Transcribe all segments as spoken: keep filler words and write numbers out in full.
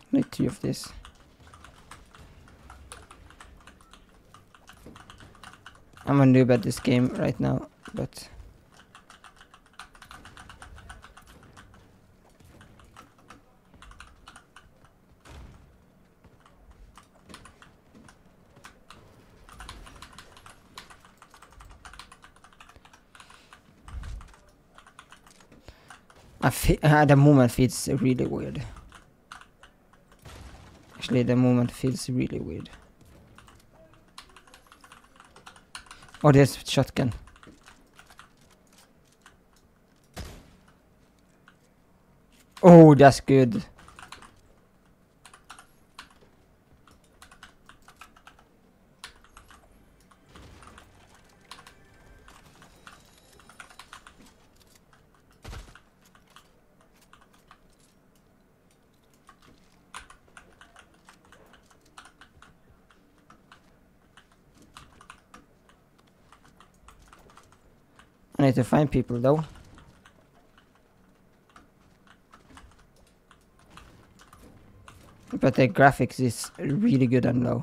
Need two of this. I'm a noob at this game right now, but I fe uh, the movement feels really weird. Actually, the movement feels really weird. Oh, there's shotgun. Oh, that's good. I need to find people though. But the graphics is really good and low.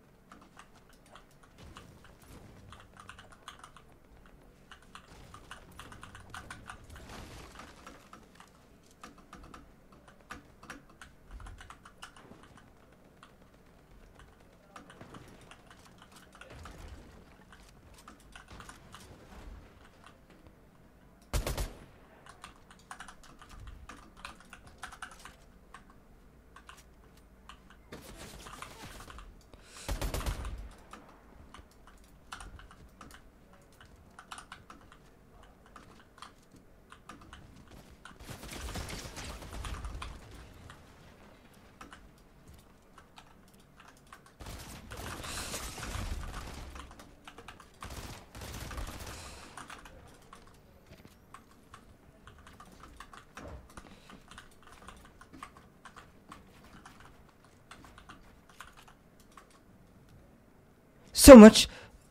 So much.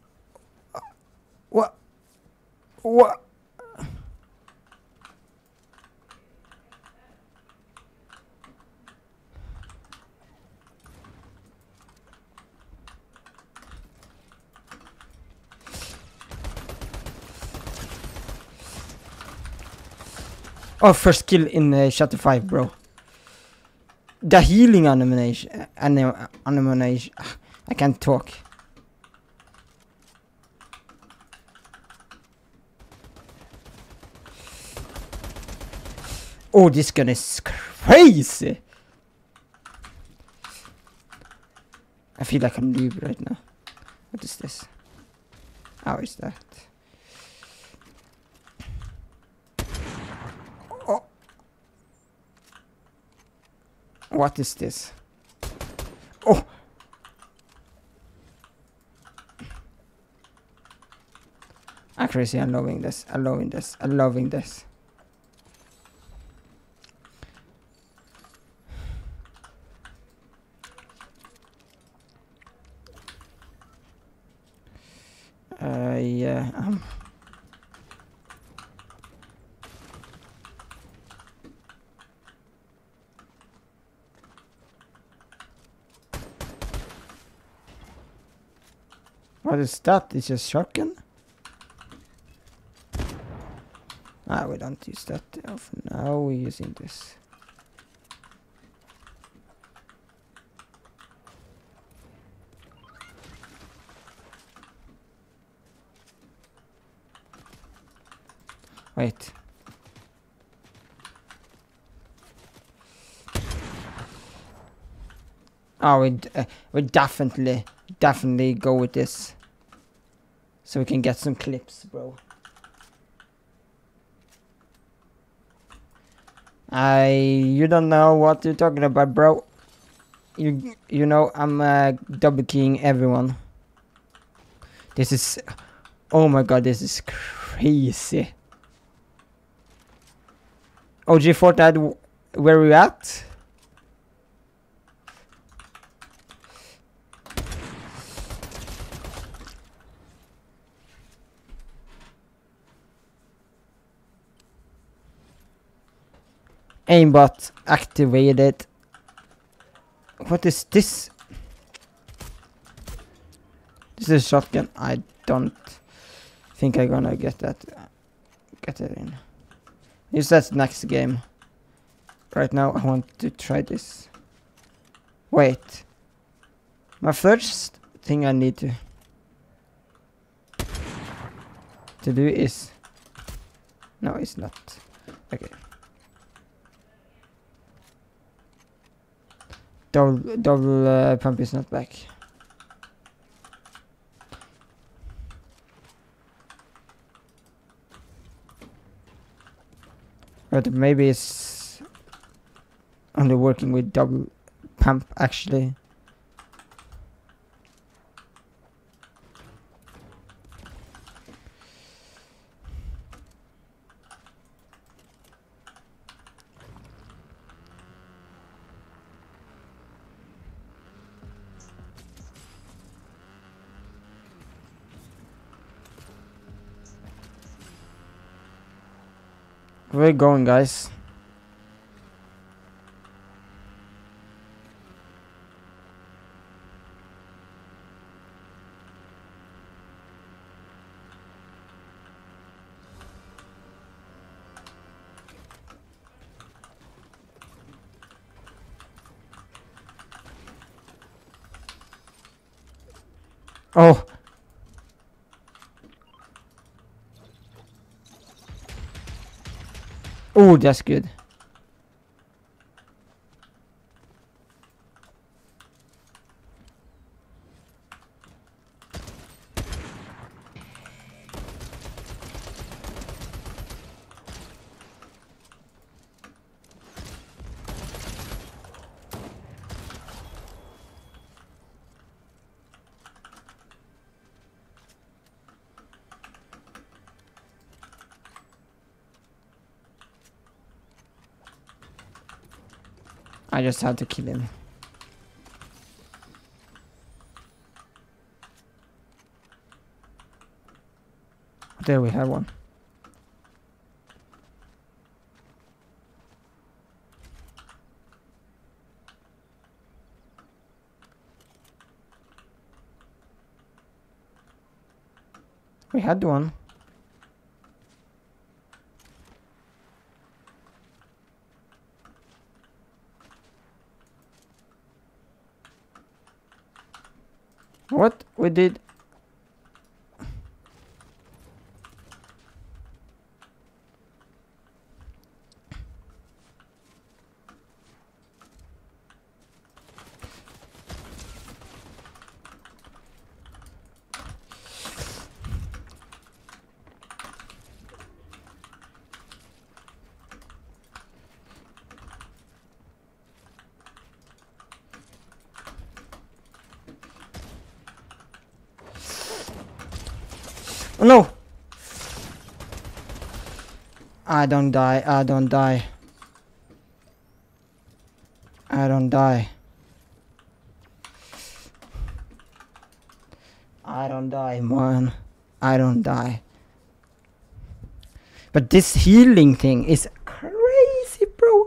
What? What? Oh, first kill in uh, chapter five, bro. The healing animation, anim animation. I can't talk. Oh, this gun is crazy. I feel like I'm noob right now. What is this? How is that? Oh. What is this? Oh. Accuracy, I'm loving this. I'm loving this. I'm loving this. Uh, yeah. Um. What is that? It's a shotgun? Ah, we don't use that. Oh, for now we're using this. Wait. Oh, we uh, we definitely definitely go with this, so we can get some clips, bro. I you don't know what you're talking about, bro. You you know I'm uh, double keying everyone. This is, oh my god, this is crazy. O G Fortnite, where are we at? Aimbot activated. What is this? This is a shotgun. I don't think I'm gonna get that. Get it in. Use that next game. Right now I want to try this. Wait. My first thing I need to to do is... No, it's not. Okay. Double, double uh, pump is not back. But maybe it's only working with double pump actually. Where are we going, guys? Oh. Oh, that's good. I just had to kill him. There we have one. We had one. What we did? Oh no! I don't die, I don't die. I don't die. I don't die, man. I don't die. But this healing thing is crazy, bro.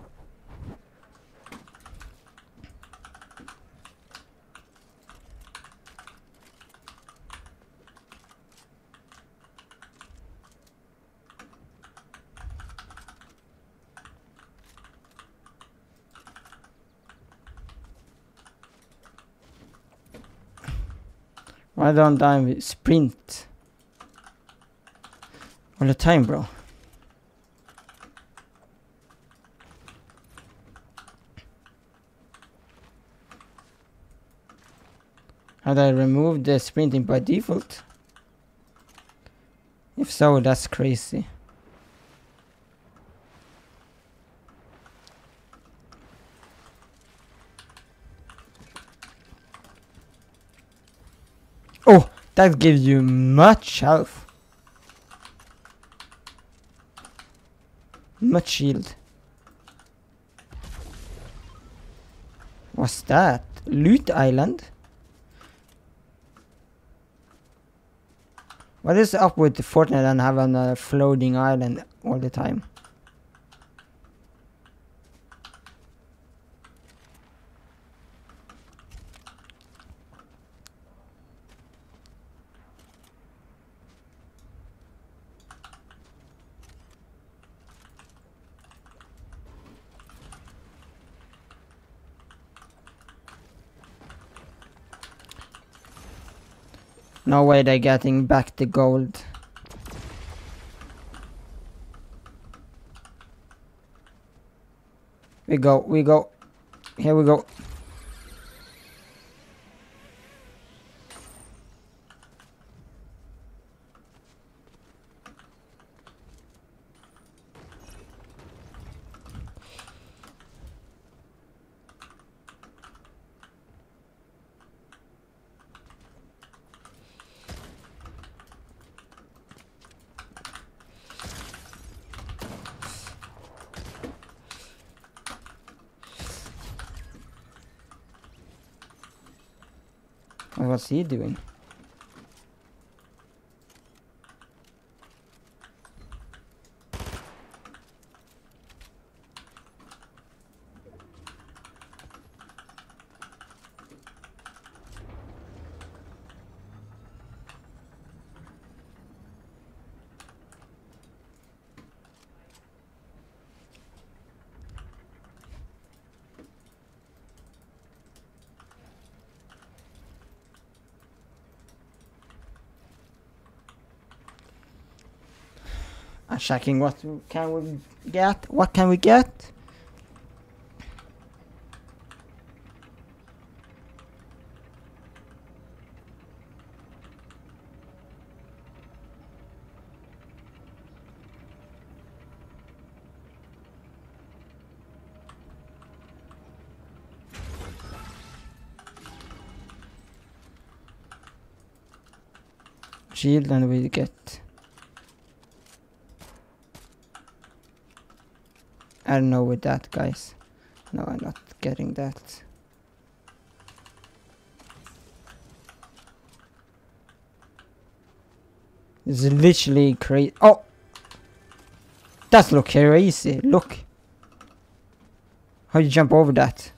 Why don't I sprint all the time, bro? Had I removed the sprinting by default? If so, that's crazy. Oh, that gives you much health. Much shield. What's that? Loot Island? What is up with Fortnite and having a floating island all the time? No way they're getting back the gold. We go, we go. Here we go. What's he doing? I'm checking what can we get. What can we get? Shield, and we get. I don't know with that, guys. No, I'm not getting that. It's literally crazy. Oh! That look crazy. Look. How you jump over that?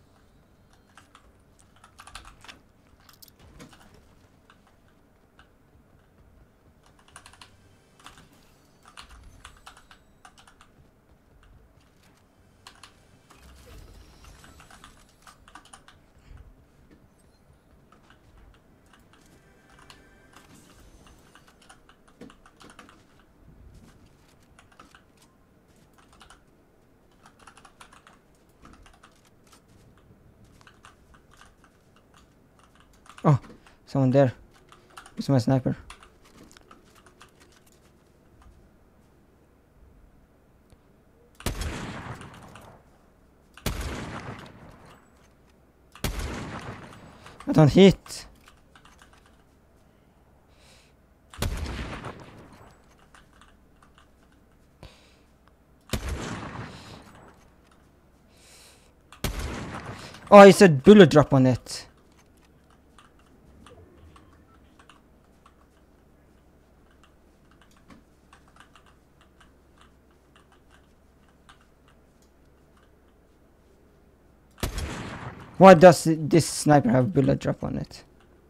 Oh, someone there. It's my sniper. I don't hit. Oh, he said bullet drop on it. Why does this sniper have bullet drop on it?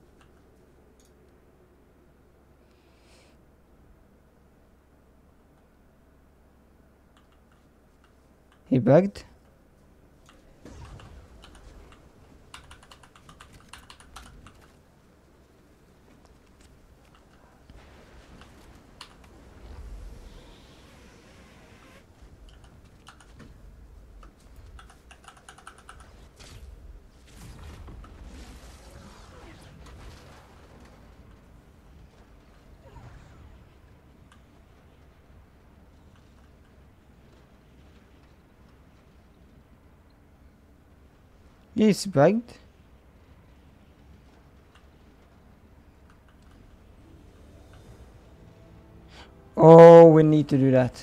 He bugged? He's bugged. Oh, we need to do that.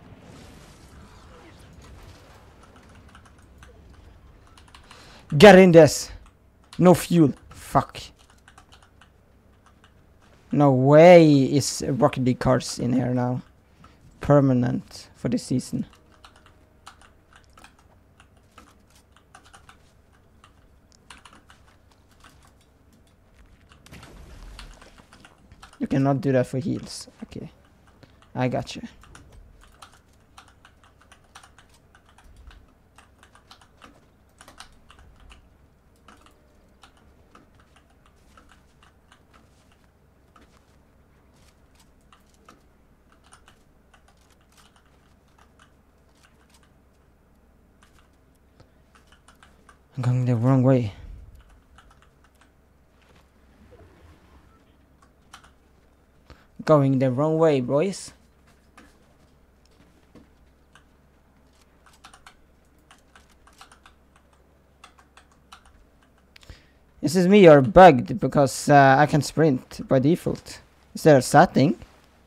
Get in this. No fuel. Fuck. No way is Rocket League cars in here now. Permanent for this season. You cannot do that for heals. Okay. I got you. I'm going the wrong way. Going the wrong way, boys. This is me or bugged because uh, I can sprint by default. Is there a setting?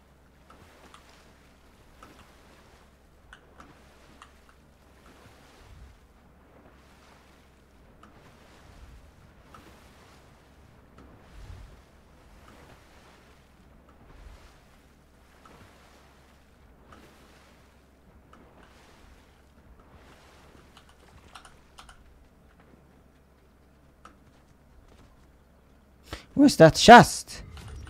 Where's that chest?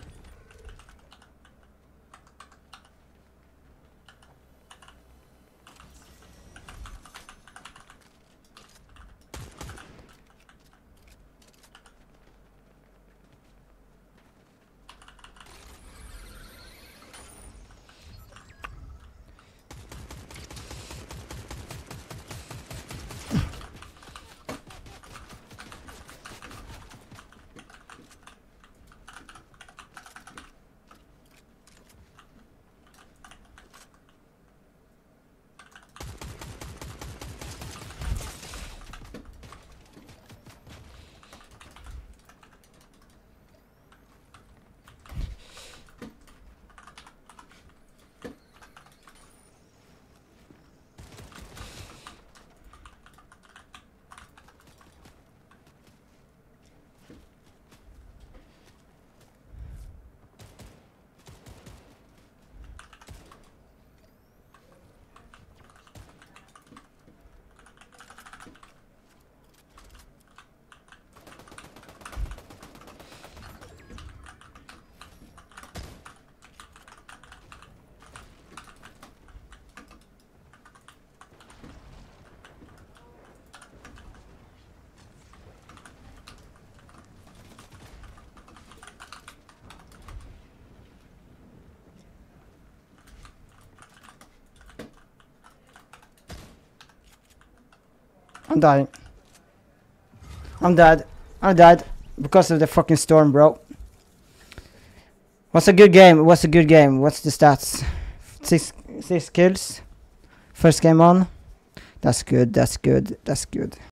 I'm dying. I'm dead. I'm dead. Because of the fucking storm, bro. What's a good game? What's a good game? What's the stats? Six, six kills. First game on. That's good. That's good. That's good.